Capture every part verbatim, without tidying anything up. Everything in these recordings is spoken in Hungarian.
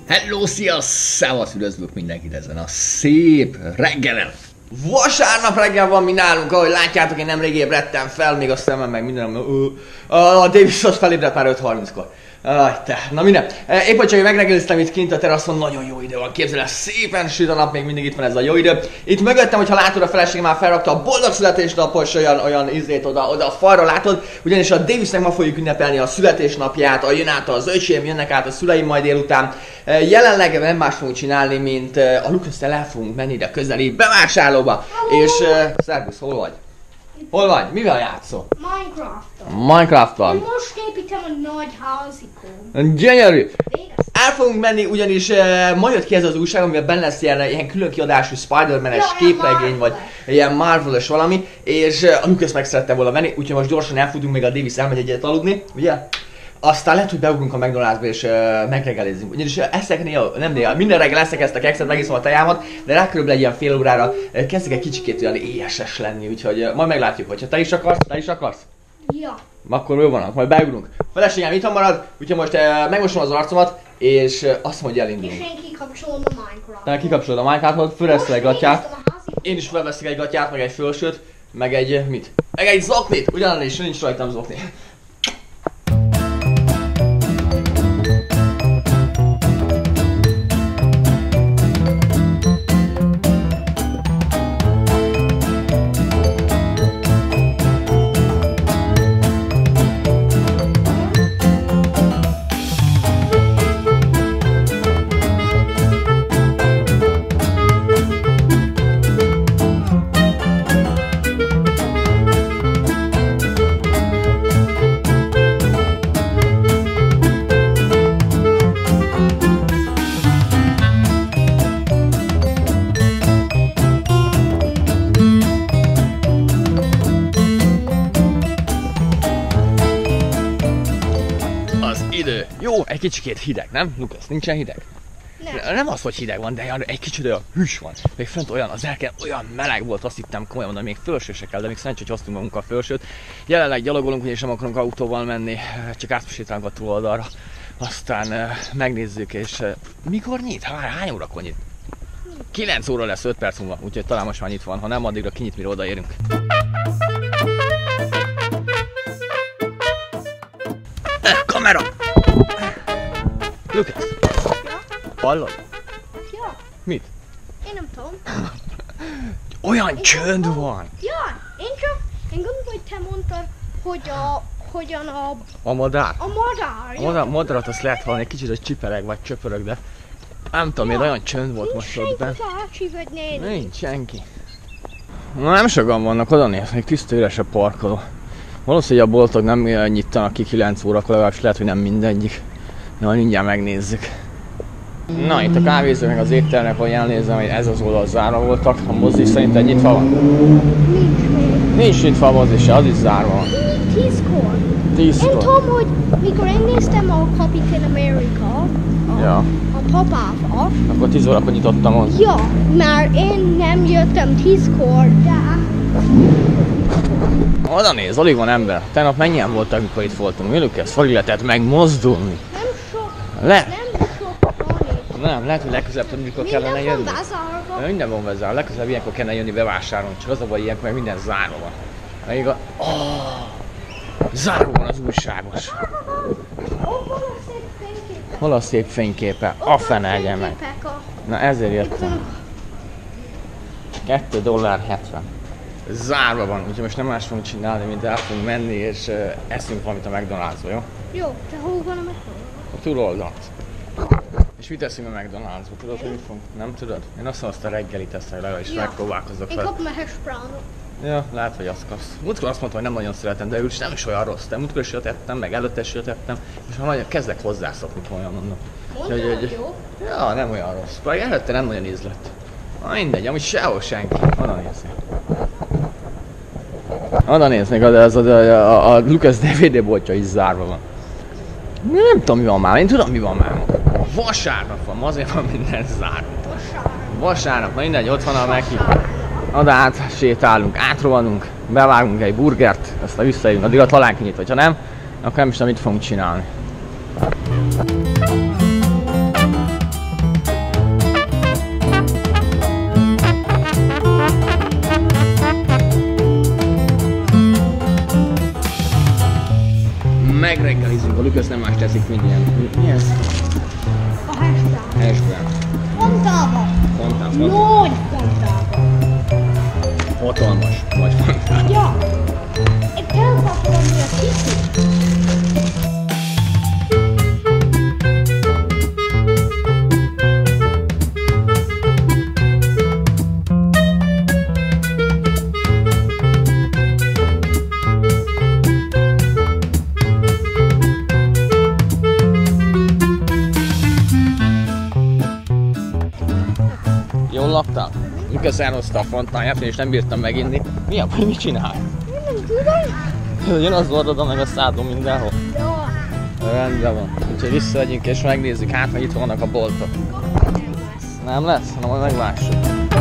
Hello, szia, szevasz, üdvözlök mindenkit ezen a szép reggelen. Vasárnap reggel van mi nálunk, ahogy látjátok, én nemrég ébredtem fel, még a szemem meg minden, a, a Davis az felébredt már öt harminckor. Aj, te. Na minden. Épp hogy csak megreggeliztem itt kint a teraszon, nagyon jó idő van. Képzeld el, szépen süt a nap, még mindig itt van ez a jó idő. Itt mögöttem, hogyha látod, a feleségem már felrakta a boldog születésnapos olyan, olyan ízét oda, oda a falra, látod? Ugyanis a Davisnek ma fogjuk ünnepelni a születésnapját, a jön át az öcsém, jönnek át a szüleim majd délután. Jelenleg nem más fogunk csinálni, mint a Lucastel el fogunk menni ide közeli bevásárlóba. Hello. És uh, szervusz, hol vagy? Hol vagy? Mivel játszol? Minecraft-tal. Minecraft-tal. Én most építem a nagy házikon. Gyönyörű! El fogunk menni, ugyanis uh, ma jött ki ez az újság, amivel benne lesz ilyen, ilyen külön kiadású Spider-Man-es ja, képregény, vagy ilyen Marvel-es valami, és uh, a Lucas meg szerette volna venni, úgyhogy most gyorsan elfutunk, még a Davis elmegy egyet aludni, ugye? Aztán lehet, hogy beugrunk a McDonald'sba és uh, megreggelizzünk. Ugyanis uh, eszek néha, nem néha, minden reggel eszek ezt a kekszet, megiszom a tejámat, de rá körülbelül egy ilyen fél órára uh, kezdek egy kicsikét olyan éheses lenni, úgyhogy uh, majd meglátjuk, hogyha te is akarsz, te is akarsz? Ja. Akkor jó van, majd beugrunk. A feleségem itthon marad, úgyhogy most uh, megmosom az arcomat, és uh, azt mondja, hogy elindulunk. És én kikapcsolom a Minecraft-ot. Te kikapcsolod a Minecraft-ot, fölveszed egy gatyát. Én is felveszek egy gatyát, meg egy fölsőt, meg egy mit? Meg egy zoknit! Ugyanan is nincs rajtam zokni. Idő. Jó, egy kicsikét hideg, nem? Lucas, nincsen hideg? Nem. Nem az, hogy hideg van, de egy kicsit olyan hűs van. Még fönt olyan, az erken olyan meleg volt, azt hittem komolyan, de még fölső se kell, de még szerencsé, hogy hoztunk magunkkal fölsőt. Jelenleg gyalogolunk, és nem akarunk autóval menni, csak átsétálunk a túloldalra. Aztán uh, megnézzük, és uh, mikor nyit? Há, hány órakor nyit? kilenc óra lesz, öt perc múlva, úgyhogy talán most már nyit van, ha nem, addigra kinyit, mire odaérünk. Kamera! Lucas! Ja? Hallod? Ja. Mit? Én nem tudom. Olyan Én csönd van! Ja, én csak, én gondolom, hogy te mondtad, hogy a, hogyan a, A madár? a madár. A madár, madarat azt lehet hallani, egy kicsit, hogy csipereg vagy csöpörög, de nem tudom, miért olyan csönd volt most ott bent. Nincs vagy néni. Nincs senki. Na nem sokan vannak, oda néz, még tiszta üres a parkoló. Valószínűleg a boltok nem nyitanak ki kilenc órakor, legalábbis lehet, hogy nem mindegyik. Na, mindjárt megnézzük. Na, itt a kávézó meg az éttermek, hogy elnézem, hogy ez az oldal zárva voltak. A mozi szerinted nyitva van? Nincs még. Nincs nyitva a mozi se, az is zárva van. Tízkor. Tízkor. Én tudom, hogy mikor én néztem a Captain America, a, Ja. a papával. Akkor tíz órakor nyitottam ott. Ja, már én nem jöttem tízkor, de... Oda néz, alig van ember. Tegnap mennyien voltak, amikor itt voltunk? Műlük ezt? Alig lehetett megmozdulni. Nem sok. Le? Nem sok van. Nem, lehet, hogy legközelebb tudni, mikor kellene Minden jönni. van bezárva. Minden van vezár, legközelebb ilyenkor kellene jönni bevásárolni, csak az a baj, ilyenkor meg minden zárva van. Még a... Oh, zárva van az újságos. Ó, van a szép fényképe. Hol a szép fényképe? A fene egyen meg. Fényképek a... Na ezért Itt jöttem. van kettő dollár hetven. Zárva van, úgyhogy most nem más fogunk csinálni, mint el fogunk menni és uh, eszünk valamit a McDonald'sba, jó? Jó, de hol van a McDonald's? A túloldalt. És mit eszünk a McDonald'sba? Tudod, hogy mit fogunk? Nem tudod? Én azt mondom, azt a reggelit eszek, legalábbis Ja. megpróbálkozok Én fel. kapom a hash brownot. Ja, lehet, hogy azt kapsz. Múltkor azt mondtam, hogy nem nagyon szeretem, de úgyis nem is olyan rossz. De múltkor is jött ettem, meg előtte is jött ettem, és már nagyon kezdek hozzászokni, komolyan mondom. Mondtad, Hogy- hogy- jó? Ja, nem olyan rossz. Pedig előtte nem nagyon ízlett. Na mindegy, amúgy sehol senki. Oda nézni. Oda nézni, de az a, a, a, a Lucas dé vé dé boltja is zárva van. Nem tudom, mi van már. Én tudom, mi van már. Vasárnap van, azért van minden zárva. Vasárnap. Vasárnap, na mindegy, ott van a Meki. Oda át sétálunk, átrohanunk, bevágunk egy burgert, aztán visszajövünk, addig a talán kinyit, vagy ha nem, akkor nem is tudom, mit fogunk csinálni. megreggelizünk, a Lucas nem más teszik, mint ilyen. Mi, mi ez? A hashbrown. Hashbrown. Fontában. Fontában. Nagy fontában. Hatalmas. Nagy fontában. Ja. Egy kell kapcsolni a kicsit. Jól laktál? Lucas elhozta a fontáját, és nem bírtam meginni. Mi a baj, mit csinál? Én nem tudom. Jön az orrodon, meg a szádon mindenhol. Ja. Rendben van. Úgyhogy visszamegyünk és megnézzük, hát meg itt vannak a boltok. Nem lesz. Nem lesz? Na majd meglássuk.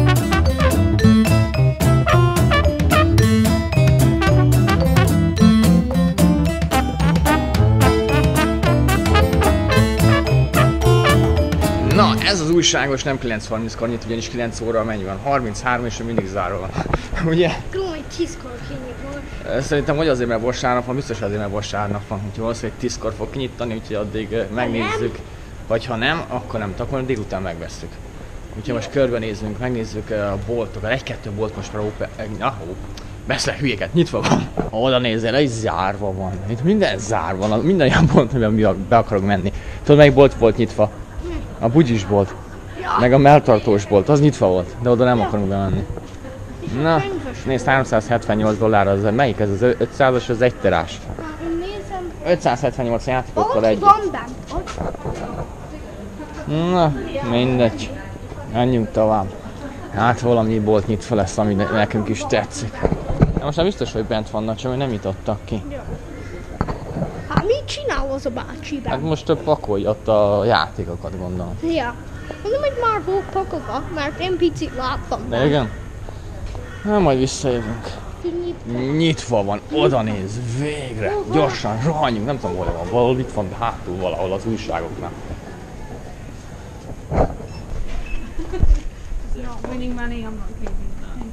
Na, ez az újságos nem kilenc harminckor nyit, ugyanis kilenc óra mennyi van? harminchárom és mindig zárva van. Ugye? Tudom, hogy tízkor kinyitva. Szerintem hogy azért, mert vasárnap van, biztos azért, mert vasárnap van. Úgyhogy valószínűleg tízkor fog kinyitani, úgyhogy addig megnézzük. Vagy ha nem, akkor nem, akkor délután megvesszük. Úgyhogy most körbenézzünk, megnézzük a boltokat. Egy-kettő bolt most már open... Na, ó, beszélek hülyéket, nyitva van. Oda nézzél, egy zárva van. Itt minden zárva van, minden olyan bolt, amiben mi be akarok menni. Tudod, melyik bolt volt nyitva? A bugyis bolt. Ja. Meg a melltartós bolt, az nyitva volt, de oda nem akarunk bemenni. Na, nézd, háromszázhetvennyolc dollár az, melyik ez az ötszázas, az egy terás. Én nézem. ötszázhetvennyolc játékokkal Ott együtt. van bent. Ott. Na, mindegy. Menjünk tovább. Hát valami bolt nyitva lesz, ami nekünk is tetszik. De most már biztos, hogy bent vannak, csak hogy nem nyitottak ki. Hát mit csinál az a bácsi Hát bent? most több pakolja ott a játékokat, gondolom. Ja. Mondom, hogy már volt pakolva, mert én picit láttam. De igen? Na, majd visszajövünk. Kinyitva. Nyitva van, oda néz, végre, gyorsan, rohanjunk, nem tudom, hol van, valahol itt van hátul valahol az újságoknál. Not winning money, I'm not giving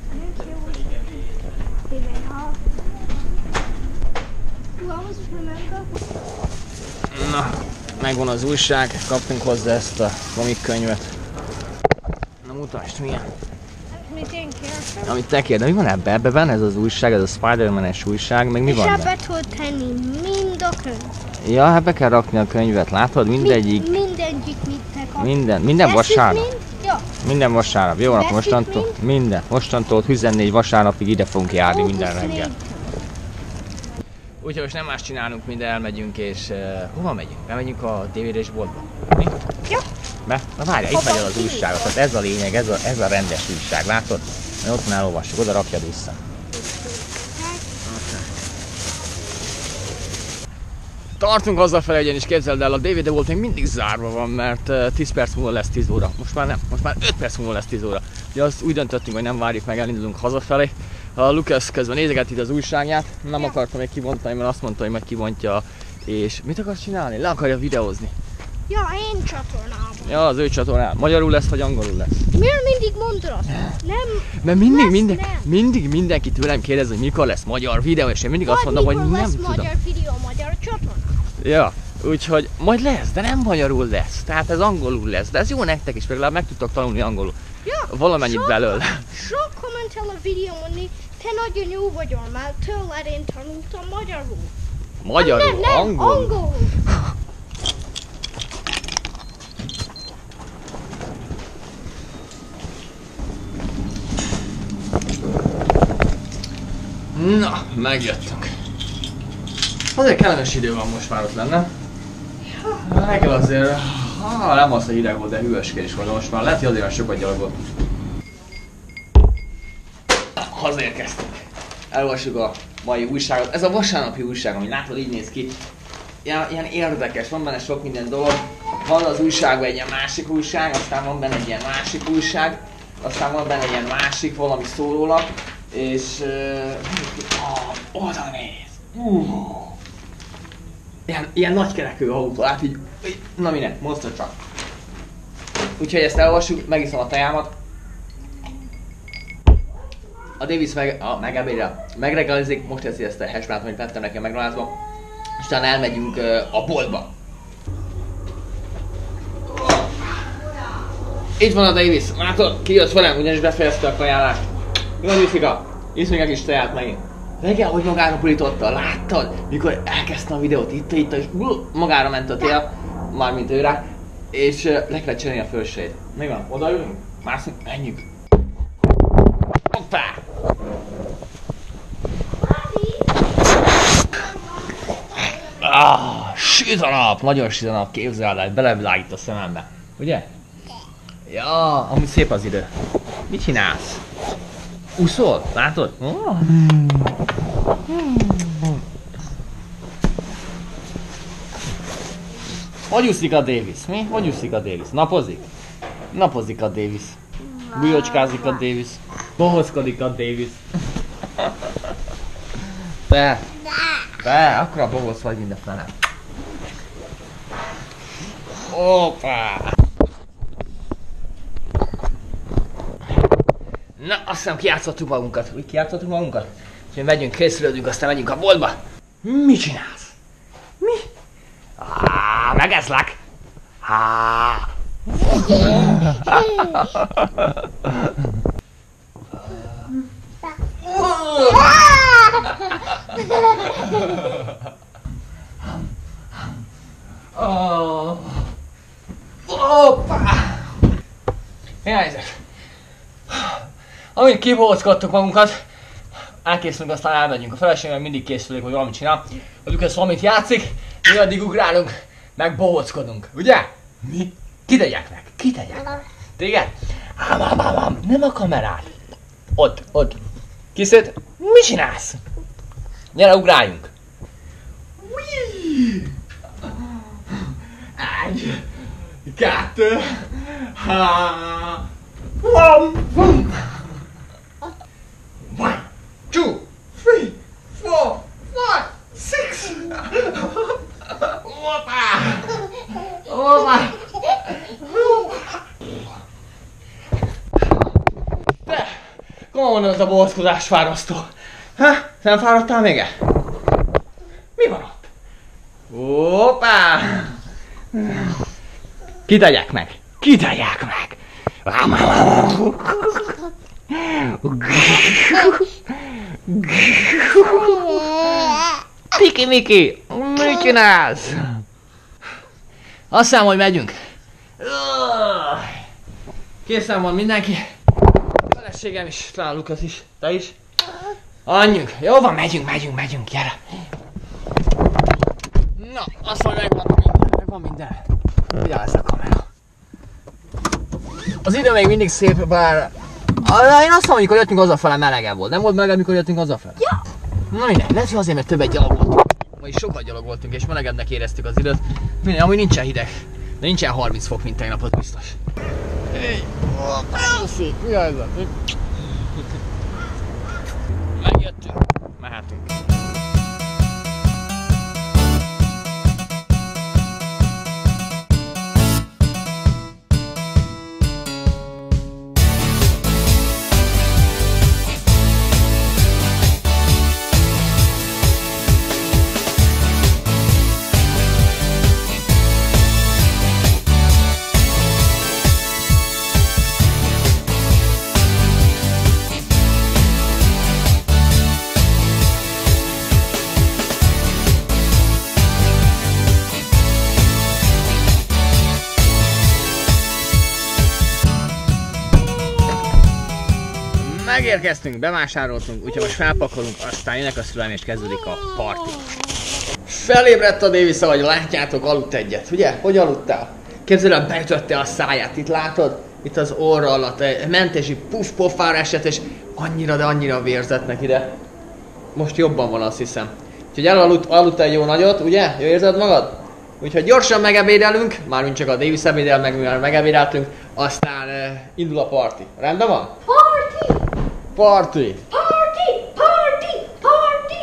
that. Na, megvan az újság, kaptunk hozzá ezt a komikkönyvet. Na mutasd, milyen. Mit én kértem? Amit te kérdez, mi van ebbe? Ebbe benne ez az újság, ez a Spider-Man-es újság, meg mi És van benne? ebbe tudod tenni mind a könyv. Ja, hát be kell rakni a könyvet, látod? Mindegyik, Mind, mindegyik mit te kap. minden, minden vasárnap. Mind? Ja. Minden vasárnap, jó, akkor mostantól, minden, mostantól tizennégy vasárnapig ide fogunk járni minden reggel. Úgyhogy most nem más csinálunk, mint elmegyünk, és uh, hova megyünk? Bemegyünk a dé vé dés boltba. Mi? Ja. Be? Na várjál, itt megy el az újságot, tehát ez a lényeg, ez a, ez a rendes újság, látod? Mert ott már elolvassuk, oda rakjad vissza. Tartunk hazafelé, ugyanis képzeld el, a dé vé dé volt még mindig zárva van, mert uh, tíz perc múlva lesz tíz óra. Most már nem, most már öt perc múlva lesz tíz óra. Ugye azt úgy döntöttünk, hogy nem várjuk meg, elindulunk hazafelé. A Lucas közben nézegeti itt az újságját, nem akartam még kibontani, mert azt mondta, hogy majd kibontja. És mit akarsz csinálni? Le akarja videózni. Ja, én csatornában. Ja, az ő csatornán. Magyarul lesz, vagy angolul lesz? Miért mindig mondod azt? Nem. Mert mindig, lesz, minden, nem. mindig mindenki tőlem kérdez, hogy mikor lesz magyar videó, és én mindig azt Vagy mondom, hogy mikor nem lesz tudom. magyar videó magyar csatornán? Ja, úgyhogy majd lesz, de nem magyarul lesz. Tehát ez angolul lesz, de ez jó nektek is, legalább meg tudtok tanulni angolul. Ja, Valamennyit sok- belőle. Sok kommentel a videómon, te nagyon jó vagy, mert tőled én tanultam magyarul. Magyarul, nem, nem, angolul. angolul. Na, megjöttünk. Azért kellemes idő van most már ott lenne. A reggel azért, ha nem az, hogy hideg volt, de hűvöskés volt, most már lehet, hogy azért sokat gyalogolt. Hazérkeztünk. Elolvassuk a mai újságot. Ez a vasárnapi újság, ami látod, így néz ki. Ilyen, ilyen érdekes, van benne sok minden dolog. Van az újságban egy ilyen másik újság, aztán van benne egy ilyen másik újság, aztán van benne egy ilyen másik valami szórólap, és uh, oh, oda néz! Uh. Ilyen, ilyen nagykerekű autó, hát így, na minek, monster truck. Úgyhogy ezt elolvassuk, megiszom a tejámat. A Davis meg, a, megebédel, megreggelizik, most teszi ezt a hashbrownt, amit vettem neki a McDonald'sba. és utána elmegyünk uh, a boltba. Itt van a Davis, látod? Kijött velem, ugyanis befejezte a kajálást. Mi van, Jusika? Isz még egy kis teját megint. Reggel, hogy magára burította, láttad? Mikor elkezdte a videót, itt, itt, és magára ment a tél, mármint ő rá, és uh, le kellett cserélni a fölsejét. Mi van? Oda jövünk? Mászunk? Menjünk! Hoppá! Ah, süt a nap! Nagyon süt a nap, képzeld el, belevilágít a szemembe. Ugye? Ja, amúgy szép az idő. Mit csinálsz? Úszol? Látod? Oh. Hogy úszik a Davis? Mi? Hogy úszik a Davis? Napozik? Napozik a Davis. Bujocskázik a Davis. Bohockodik a Davis. Te! Te! Akkor a bohóc vagy, mint a fene. Hoppá! Na, azt hiszem kijátszottuk magunkat. Úgy kijátszottuk magunkat? Úgyhogy megyünk, készülődünk, aztán megyünk a boltba. Mit csinálsz? Mi? Áááá, megeszlek! Háááá! Hoppá! Mi a helyzet? Amint kibóckodtuk magunkat, elkészülünk, aztán elmegyünk. A feleségem mindig készülik, hogy valamit csinál. A Lukasz valamit játszik, mi addig ugrálunk, meg bohóckodunk, ugye? Mi? Kitegyek meg, kitegyek. Téged? Ám, ám, ám, ám, nem a kamerát. Ott, ott. Kiszed? Mit csinálsz? Gyere, ugráljunk. Egy, kettő, három, one, two, three, four, five, six. Hoppá! Hoppá! Te! Komolyan az a bohóckodás fárasztó. Ha? Nem fáradtál még el? Mi van ott? Hoppá! Kitegyek meg! Kitegyek meg! Piki Miki! Mit csinálsz? Azt hiszem, hogy megyünk. Készen van mindenki. A feleségem is, talán Lukasz is. Te is? Anyjuk. Jó van, megyünk, megyünk, megyünk, gyere. Na, azt mondja, megvan minden. Megvan minden. Vigyázz a kamera. Az idő még mindig szép, bár... Én azt mondjuk, hogy jöttünk hazafele, melegebb volt. Nem volt melegebb, mikor jöttünk hazafele? Ja! Na mindegy, lehet, hogy azért, mert többet gyalogoltunk. Vagyis sokat gyalogoltunk, és melegebbnek éreztük az időt. Mindegy, amúgy nincsen hideg. De nincsen harminc fok, mint tegnap, az biztos. Hey. Szép, mi a helyzet? Megjöttünk, mehetünk. Megérkeztünk, bevásároltunk, úgyhogy most felpakolunk, aztán jönnek a szüleim és kezdődik a parti. Felébredt a Davis, ahogy látjátok, aludt egyet, ugye? Hogy aludtál? Képzeld el, beütötte a száját, itt látod? Itt az orra alatt, ment és így puf, pofára esett, és annyira, de annyira vérzett neki, de most jobban van, azt hiszem. Úgyhogy elaludt, aludt egy jó nagyot, ugye? Jó érzed magad? Úgyhogy gyorsan megebédelünk, mármint csak a Davis ebédel, meg mivel megebédeltünk, aztán uh, indul a parti. Rendben van? Party! Party! Party! Party! Party!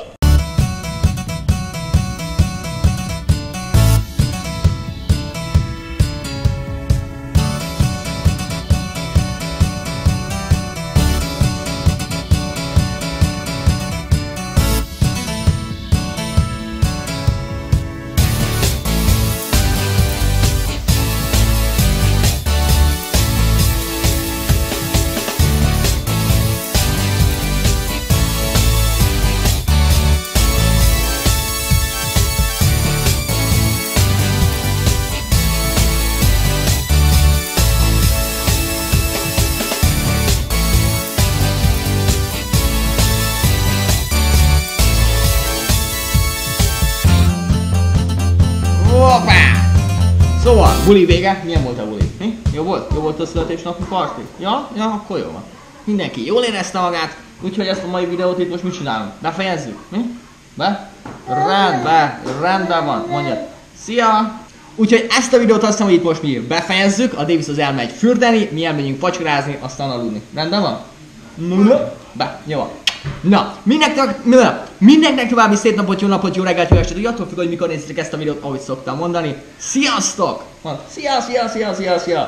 Hoppá! Szóval, buli vége. Milyen volt a buli? Mi? Jó volt? Jó volt a születésnapi parti? Ja? Ja, akkor jó van. Mindenki jól érezte magát, úgyhogy ezt a mai videót itt most mit csinálunk? Befejezzük? Mi? Be? Rendben, rendben van, mondjad. Szia! Úgyhogy ezt a videót azt hiszem, hogy itt most mi befejezzük, a Davis az elmegy fürdeni, mi elmegyünk vacsorázni, aztán aludni. Rendben van? Be, jó van. Na, mindenkinek, mindenkinek további szép napot, jó napot, jó reggelt, jó estét, úgy attól függ, hogy mikor nézitek ezt a videót, ahogy szoktam mondani. Sziasztok! Szia, szia, szia, szia, szia!